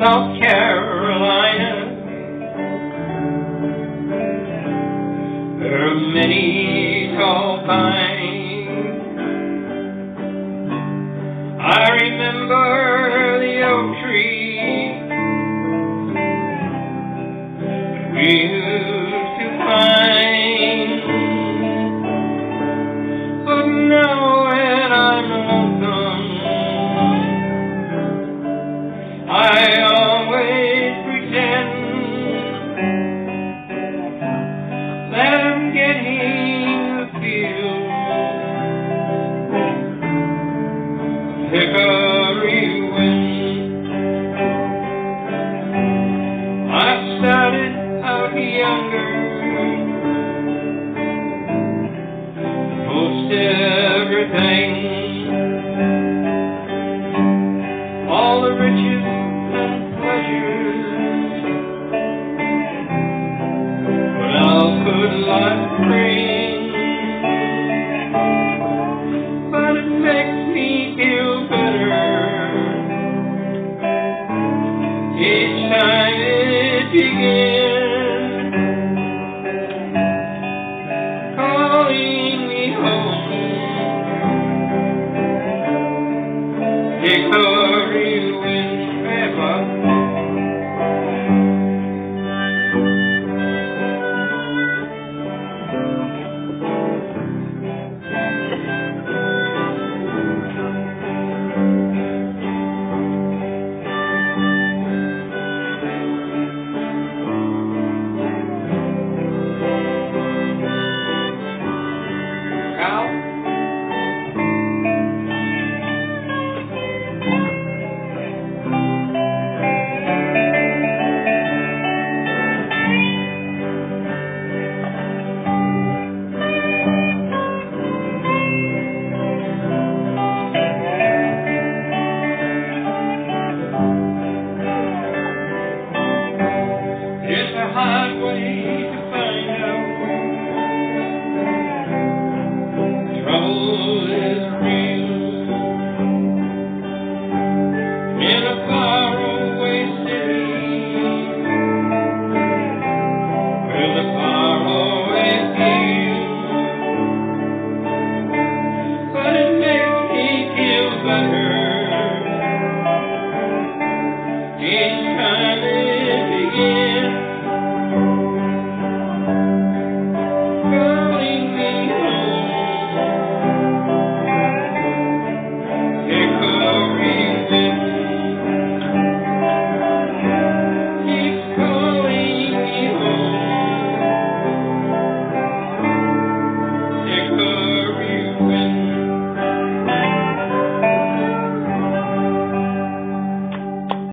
South Carolina. There are many tall pines. I remember the oak tree we used to climb. But now when I'm lonesome, I always pretend that I'm getting the feel of Hickory wind. I started out younger, most everything, all the riches and pleasures. What else could life bring? But it makes me feel better each time it begins, calling me home. Hickory.